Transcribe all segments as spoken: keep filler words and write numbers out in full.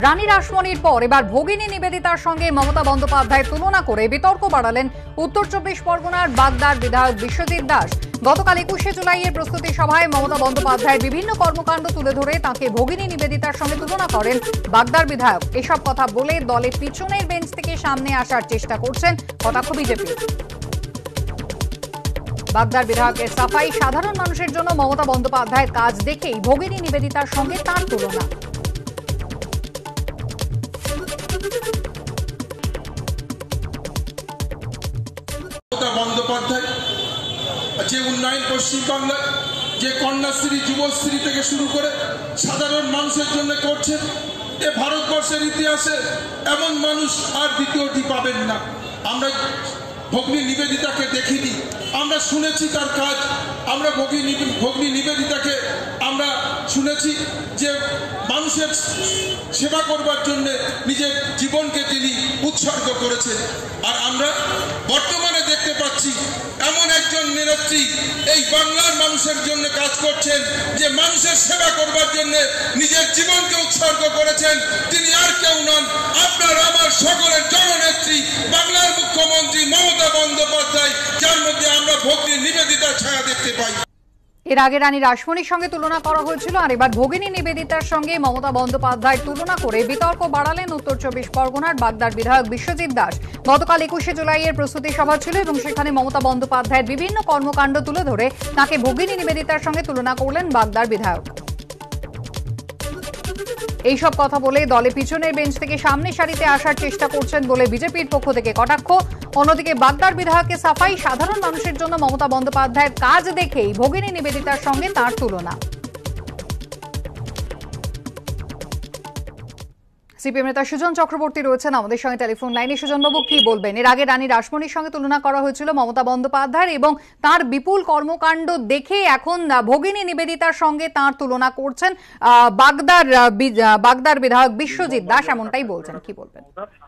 রানী রাসমণির পর এবার ভগিনী নিবেদিতার সঙ্গে মমতা বন্দ্যোপাধ্যায়ের তুলনা করে বিতর্ক বাড়ালেন উত্তর চব্বিশ পরগনার বাগদার বিধায়ক বিশ্বজিৎ দাস। গতকাল একুশে জুলাইয়ের প্রস্তুতি সভায় মমতা বন্দ্যোপাধ্যায়ের বিভিন্ন কর্মকাণ্ড তুলে ধরে তাঁকে ভগিনী নিবেদিতার সঙ্গে তুলনা করেন বাগদার বিধায়ক। এসব কথা বলে দলের পিছনের বেঞ্চ থেকে সামনে আসার চেষ্টা করছেন কটাক্ষ বিজেপি। বাগদার বিধায়কের সাফাই, সাধারণ মানুষের জন্য মমতা বন্দ্যোপাধ্যায়ের কাজ দেখেই ভগিনী নিবেদিতার সঙ্গে তাঁর তুলনা। বন্দ্যোপাধ্যায় যে উন্নয়ন পশ্চিমবাংলায়, যে কন্যাশ্রী, যুবশ্রী থেকে শুরু করে সাধারণ মানুষের জন্য করছেন, এ ভারতবর্ষের ইতিহাসে এমন মানুষ আর দ্বিতীয়টি পাবেন না। আমরা ভগ্নী নিবেদিতাকে দেখিনি, আমরা শুনেছি তার কাজ। আমরা ভগ্নী ভগ্নী নিবেদিতাকে আমরা শুনেছি যে মানুষের সেবা করবার জন্য নিজের জীবনকে তিনি উৎসর্গ করেছেন। আর আমরা বর্তমানে দেখতে পাচ্ছি এমন একজন নেত্রী এই বাংলার মানুষের জন্য কাজ করছেন, যে মানুষের সেবা করবার জন্য নিজের জীবনকে উৎসর্গ করেছেন। তিনি আর কেউ নন, আপনার আমার সকলের জননেত্রী বাংলার মুখ্যমন্ত্রী মমতা বন্দ্যোপাধ্যায়, যার মধ্যে আমরা ভগ্নী নিবেদিতার ছায়া দেখতে পাই। এর আগে রানী রাসমণির সঙ্গে তুলনা করা হয়েছিল, আর এবার ভগিনী নিবেদিতার সঙ্গে মমতা বন্দ্যোপাধ্যায়ের তুলনা করে বিতর্ক বাড়ালেন উত্তর চব্বিশ পরগনার বাগদার বিধায়ক বিশ্বজিৎ দাস। গতকাল একুশে জুলাইয়ের প্রস্তুতি সভা ছিল এবং সেখানে মমতা বন্দ্যোপাধ্যায়ের বিভিন্ন কর্মকাণ্ড তুলে ধরে তাঁকে ভগিনী নিবেদিতার সঙ্গে তুলনা করলেন বাগদার বিধায়ক। এইসব কথা বলে দলে পিছনের বেঞ্চ থেকে সামনে সারিতে আসার চেষ্টা করছেন বলে বিজেপির পক্ষ থেকে কটাক্ষ। অন্যদিকে বাগদার বিধায়কের সাফাই, সাধারণ মানুষের জন্য মমতা বন্দ্যোপাধ্যায়ের কাজ দেখেই ভগিনী নিবেদিতার সঙ্গে তার তুলনা। সিপিএম নেতা সুজন চক্রবর্তী রয়েছেন আমাদের সঙ্গে টেলিফোন লাইনে। সুজনবাবু, কি বলবেন? এর আগে রানী রাসমণির সঙ্গে তুলনা করা হয়েছিল মমতা বন্দ্যোপাধ্যায়ের, এবং তার বিপুল কর্মকাণ্ড দেখে এখন ভগিনী নিবেদিতার সঙ্গে তার তুলনা করছেন বাগদার বাগদার বিধায়ক বিশ্বজিৎ দাস, এমনটাই বলছেন। কি বলবেন?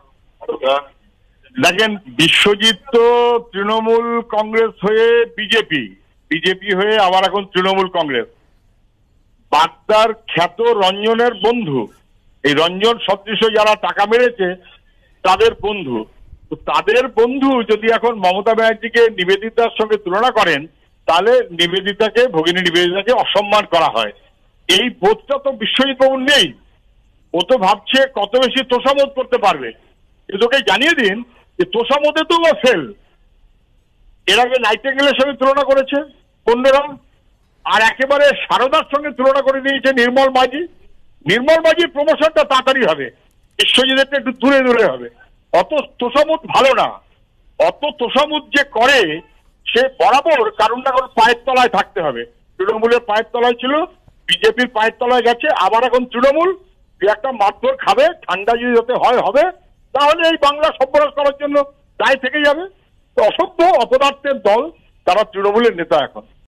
দেখেন, বিশ্বজিৎ তো তৃণমূল কংগ্রেস হয়ে বিজেপি, বিজেপি হয়ে আবার এখন তৃণমূল কংগ্রেস। বাগদার খ্যাত রঞ্জনের বন্ধু, এই রঞ্জন সদৃশ যারা টাকা মেরেছে তাদের বন্ধু। তো তাদের বন্ধু যদি এখন মমতা ব্যানার্জিকে নিবেদিতার সঙ্গে তুলনা করেন, তাহলে নিবেদিতাকে, ভগিনী নিবেদিতাকে অসম্মান করা হয়। এই বোধটা তো বিশ্বজিৎ বাবুর নেই। ও তো ভাবছে কত বেশি তোষামোদ করতে পারবে। তোকে জানিয়ে দিন যে তোষামোদে তো ও ফেল। এর আগে নাইটেঙ্গেলের সঙ্গে তুলনা করেছে অন্যরা, আর একেবারে সারদার সঙ্গে তুলনা করে দিয়েছে নির্মল মাঝি। নির্মল মাঝির প্রমোশনটা তাড়াতাড়ি হবে, বিশ্বজিৎ একটু দূরে দূরে হবে। অত তোষামোদ ভালো না। অত তোষামোদ যে করে সে বরাবর কারণ না কারণ পায়ের তলায় থাকতে হবে। তৃণমূলের পায়ের তলায় ছিল, বিজেপির পায়ের তলায় গেছে, আবার এখন তৃণমূল। একটা মারধর খাবে, ঠান্ডা যদি যাতে হয় হবে, তাহলে এই বাংলা সর্বনাশ করার জন্য দায় থেকে যাবে। তো অসভ্য অপদার্থের দল, তারা তৃণমূলের নেতা এখন।